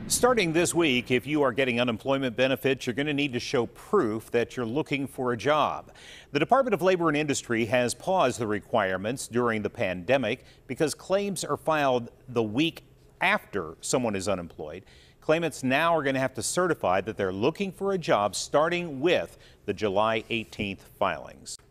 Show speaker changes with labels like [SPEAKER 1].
[SPEAKER 1] Starting this week, if you are getting unemployment benefits, you're going to need to show proof that you're looking for a job. The Department of Labor and Industry has paused the requirements during the pandemic because claims are filed the week after someone is unemployed. Claimants now are going to have to certify that they're looking for a job starting with the July 18th filings.